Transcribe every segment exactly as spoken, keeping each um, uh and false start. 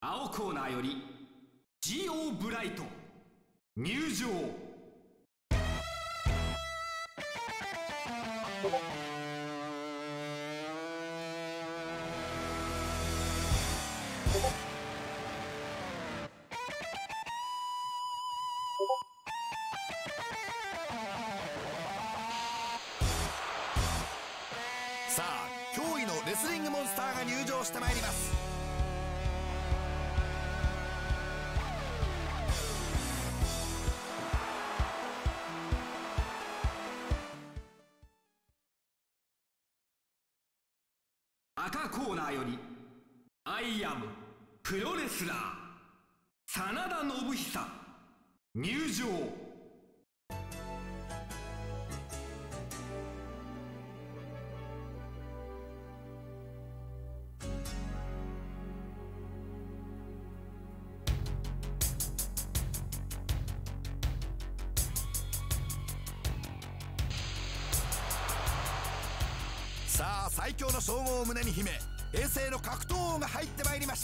青コーナーより ジーオー ブライト入場。 さあ、驚異のレスリングモンスターが入場してまいります。 赤コーナーよりアイアムプロレスラー真田信久入場。 さあ、最強の称号を胸に秘め、平成の格闘王が入ってまいりました。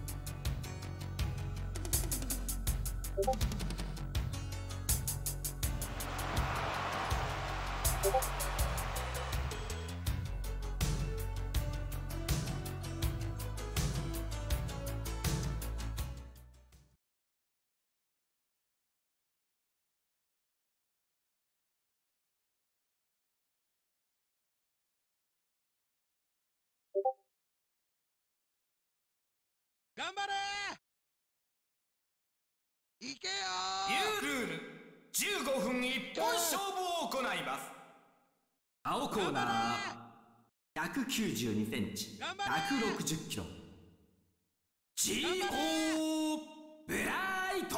頑張れー、いけよニュールールじゅうごふん一本勝負を行います。青コーナーひゃくきゅうじゅうにセンチひゃくろくじゅっキロ ジーオー ブライト。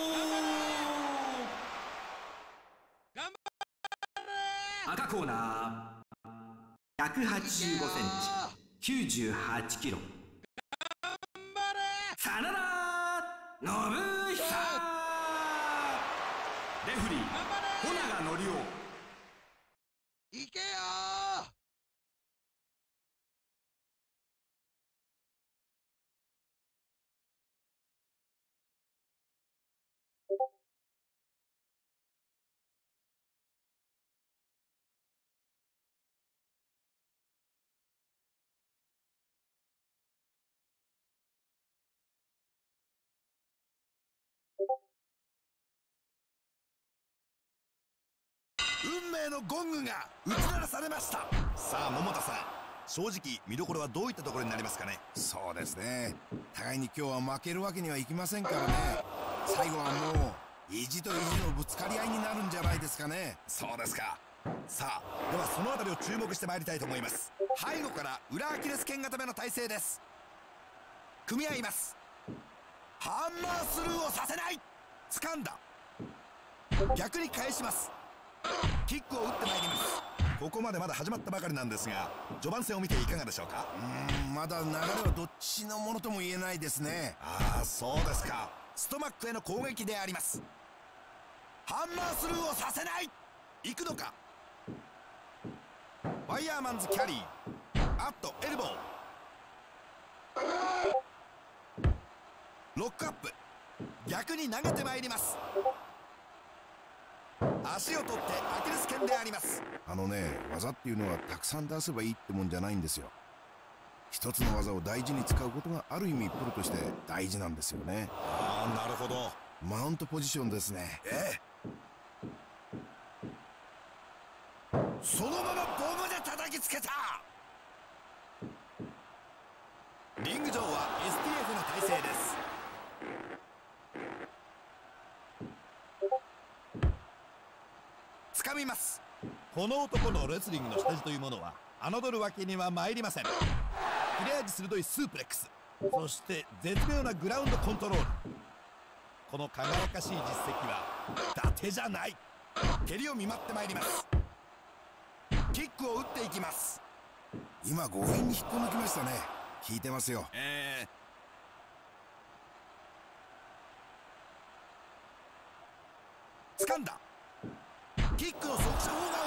赤コーナーひゃくはちじゅうごセンチきゅうじゅうはちキロ真田信久。レフリー穂永則夫。 いけよ運命のゴングが打ち鳴らされました。さあ、桃田さん、正直見どころはどういったところになりますかね。 そうですね、互いに今日は負けるわけにはいきませんからね。最後はもう意地と意地のぶつかり合いになるんじゃないですかね。 そうですか。さあ、ではその辺りを注目してまいりたいと思います。背後から裏アキレス腱固めの体勢です。組み合います。ハンマースルーをさせない。掴んだ。逆に返します。キックを打ってまいります。ここまでまだ始まったばかりなんですが、序盤戦を見ていかがでしょうか。 うーん、まだ流れはどっちのものとも言えないですね。 ああ、そうですか。ストマックへの攻撃であります。ハンマースルーをさせない。行くのか。ファイヤーマンズキャリー、アットエルボー、ロックアップ、逆に投げてまいります。足を取ってアキレス腱であります。 あのね、技っていうのはたくさん出せばいいってもんじゃないんですよ。一つの技を大事に使うことがある意味プロとして大事なんですよね。 ああ、なるほど。 マウントポジションですね。 ええ、そのままボムで叩きつけた。リング上は エスティーエフ の体勢です。掴みます。 この男のレスリングの下地というものは侮るわけには参りません。切れ味鋭いスープレックス、そして絶妙なグラウンドコントロール。この輝かしい実績は伊達じゃない。 蹴りを見舞ってまいります。キックを打っていきます。 今強引に引っこ抜きましたね。効いてますよ。 えー、掴んだ。キックの速射砲が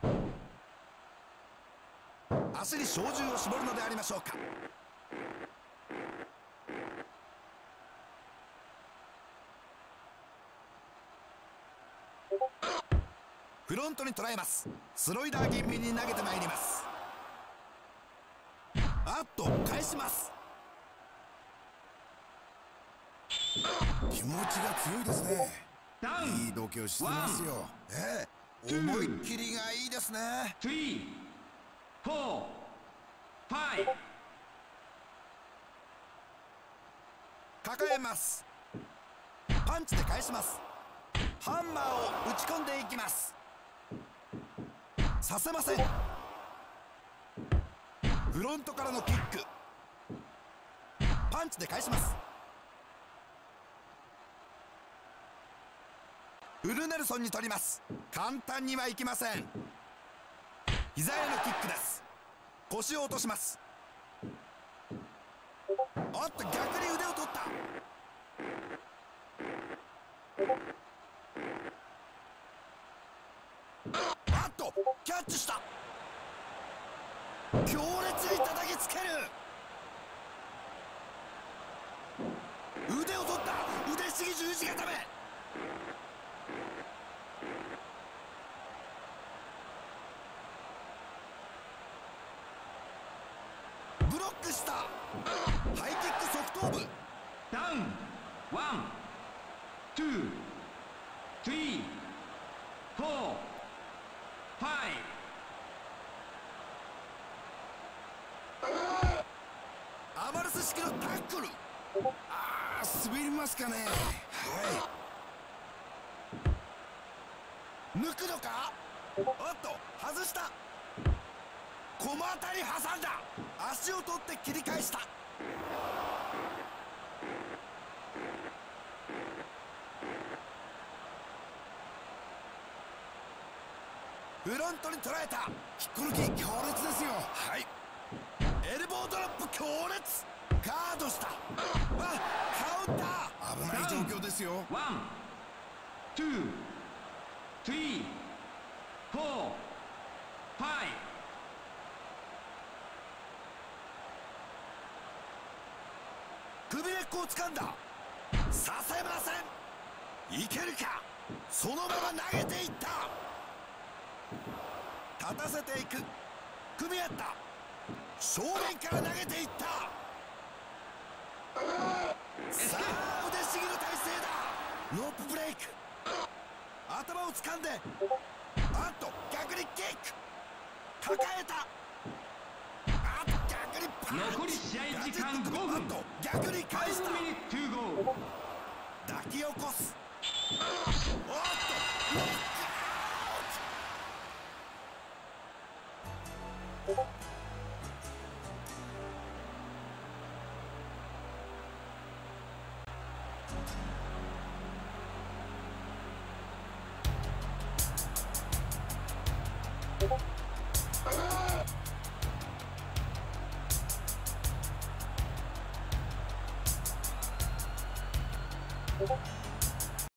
うなる。足に照準を絞るのでありましょうか。 フロントに捉えます。スロイダー気味に投げてまいります。あっと返します。 気持ちが強いですね。いい度胸してますよ。 ええ、思いっきりがいいですね。 スリー、フォー、ファイブ。 抱えます。パンチで返します。ハンマーを打ち込んでいきます。させません。フロントからのキック。パンチで返します。ウルネルソンに取ります。簡単にはいきません。膝へのキックです。腰を落とします。おっと、逆に腕を取った。あっとキャッチした。強烈に叩きつける。腕を取った。腕ひしぎ十字固め。ブロックした。ハイキック側頭部。 ダウン。ワン、ツー、スリー、フォー、ファイブ。アマルス式のタックル。 あー、滑りますかね。 はい、抜くのか。おっと外した。小股に挟んだ。足を取って切り返した。フロントに捉えた。 引っこ抜き強烈ですよ。 はい、エルボードロップ強烈。ガードした。あ、カウンター。 危ない状況ですよ。 ワン、ツー、スリー、フォー、ファイブ。首根っこを掴んだ。させません。いけるか。そのまま投げていった。立たせていく。組み合った。正面から投げていった。さあ腕しぎの体勢だ。ロープブレイク。頭を掴んで、あっと逆にキック。抱えた。あっと逆にパンチ。 残り試合時間ごふん。 あっと逆に返した。 ファイブミニットトゥーゴー。 抱き起こす。おっとロック。 you